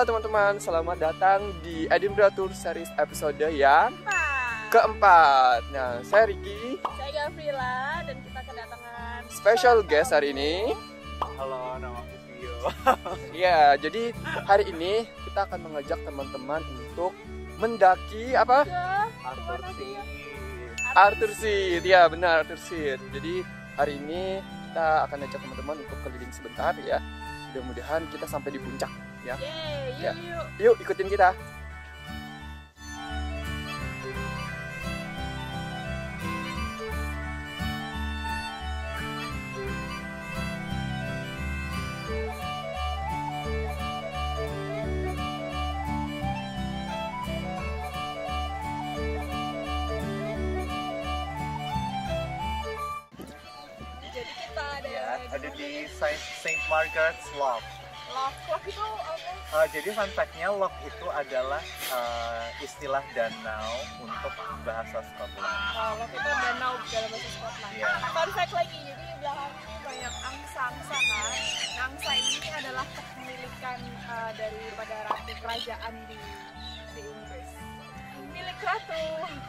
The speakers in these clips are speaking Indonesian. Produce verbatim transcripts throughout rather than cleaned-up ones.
Halo teman-teman, selamat datang di Edinburgh Tour Series episode yang keempat. Nah, saya Ricky, saya Gavrila, dan kita kedatangan special guest hari ini. Halo, nama aku Vio. Ya, jadi hari ini kita akan mengajak teman-teman untuk mendaki apa? Arthur Seat. Arthur Seat, ya benar Arthur Seat. Jadi hari ini kita akan ajak teman-teman untuk keliling sebentar ya. Mudah-mudahan kita sampai di puncak ya. Yeay, yuk, Ya. yuk. Yuk ikutin kita. Jadi kita ada Ya, ada di Saint Margaret's Loch. Loch. Loch itu apa? Uh, jadi fun fact-nya Loch itu adalah uh, istilah danau untuk bahasa Scotland. Oh, Loch itu danau dalam bahasa Scotland. Iya. Fun fact lagi, jadi di belakang ini banyak angsa-angsa kan. Nah, angsa ini adalah kepemilikan uh, daripada ratu kerajaan di di Inggris. Milik ratu.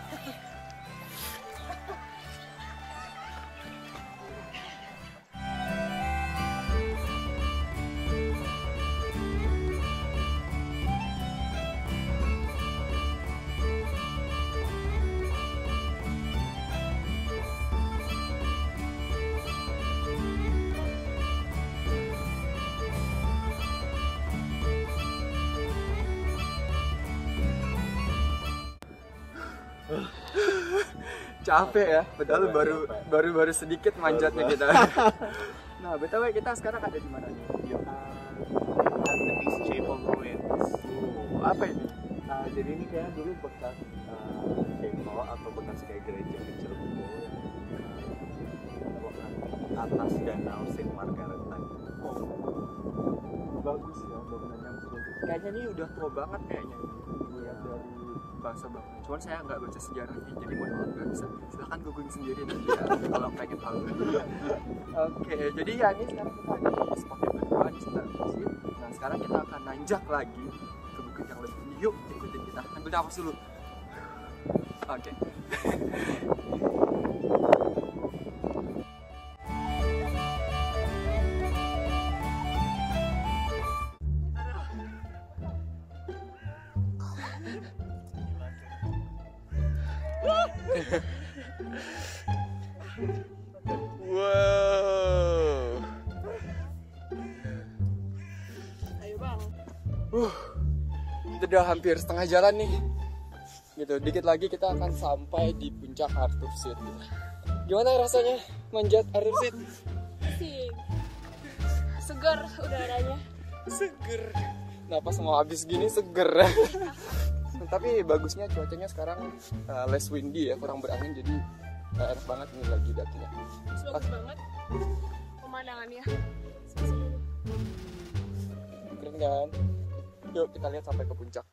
Capek ya, padahal baru baru baru sedikit manjatnya kita. Nah, B T W kita sekarang ada di mana nih? Yuk. At the East Chapel Ruins. Oh, apa ini? Uh, jadi ini kayak dulu bekas uh, chapel atau bekas kayak gereja kecil gitu yang uh, atas danau Saint Margaret tadi. Oh, bagus ya bangunannya. Kayaknya ini udah tua banget kayaknya. Lihat dari bahasa bangunan. Cuman saya nggak baca sejarahnya, jadi mohon maaf nggak bisa. Silahkan googling sendiri nanti ya, kalau pengen tahu. Oke, jadi ya ini sekarang kita ada di spot yang kedua di Saint Margaret. Nah, sekarang kita akan nanjak lagi ke bukit yang lebih tinggi. Yuk, ikutin kita. Ambil nafas dulu. Oke. Wow. Ayo bang. Uh, itu udah hampir setengah jalan nih. Gitu, dikit lagi kita akan sampai di puncak Arthur Seat. Gimana rasanya manjat Arthur Seat? Asik. Segar udaranya. Seger. Napas mau habis gini seger. Tapi bagusnya cuacanya sekarang uh, less windy ya, kurang berangin, jadi uh, enak banget ini lagi dakinya. Bagus banget pemandangannya. Keren kan? Yuk kita lihat sampai ke puncak.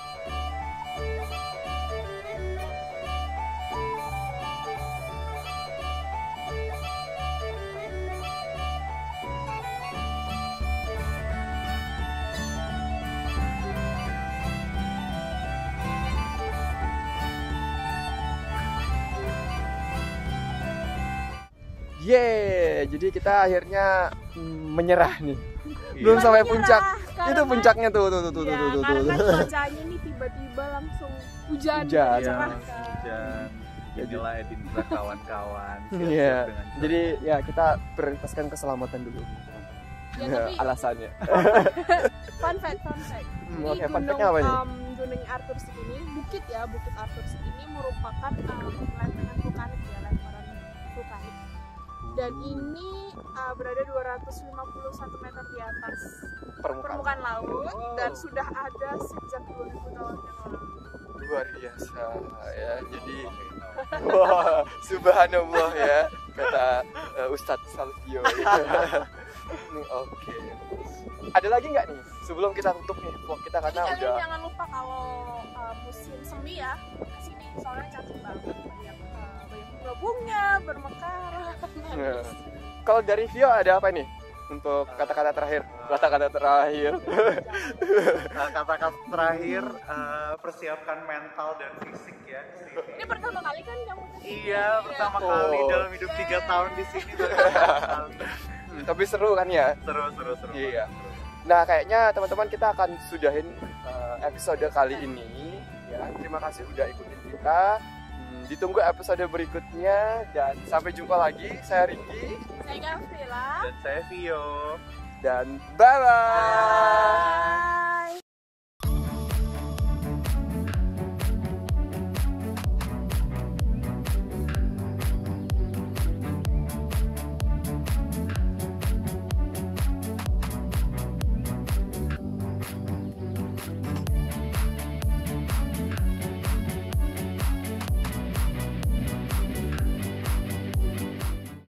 Yeay, jadi kita akhirnya mm, menyerah nih. Belum Bukan sampai menyerah, puncak. karena- Itu puncaknya tuh, tuh, tuh, tuh, Ya, tuh, tuh, tuh, karena tuh. cuacanya nih tiba-tiba langsung hujan. Hujan. Iya, Cerah. hujan. Inilah Edinburgh kawan-kawan. Iya. Siap-siap dengan Jadi ya kita prioritaskan keselamatan dulu. Ya, tapi Alasannya. fun fact, fun fact. Hmm, Ini Oke, fun gunung, fact-nya apa nih? um, gunung Arthur Seat ini, bukit ya, bukit Arthur Seat ini merupakan um, lempengan vulkanik ya, lemparan vulkanik. Dan ini uh, berada dua ratus lima puluh satu meter di atas Permukaan. permukaan laut Wow. dan sudah ada sejak dua ribu tahun yang lalu. Luar biasa ya. Jadi wah, subhanallah ya kata uh, Ustadz Salvio. Nih, oke. Ada lagi nggak nih sebelum kita tutup nih vlog kita karena Jadi kalian udah jangan lupa kalau uh, musim semi ya kesini, soalnya cantik banget, banyak uh, banyak bunga-bunga bermekaran. Nah, kalau dari Vio ada apa nih? untuk kata-kata terakhir. Kata-kata terakhir. Uh, kata-kata terakhir, uh, persiapkan mental dan fisik ya. Ini pertama kali kan kamu kesini? Iya, pertama Oh. kali dalam hidup tiga tahun di sini. baru pertama kali. Tapi seru kan ya? Seru, seru, seru. Iya. Nah, kayaknya teman-teman kita akan sudahin uh, episode kali ini ya. Terima kasih udah ikutin kita. Hmm, ditunggu episode berikutnya dan sampai jumpa lagi. Saya Ricky Saya Gavrila. Dan saya Vio. dan bye bye. Bye.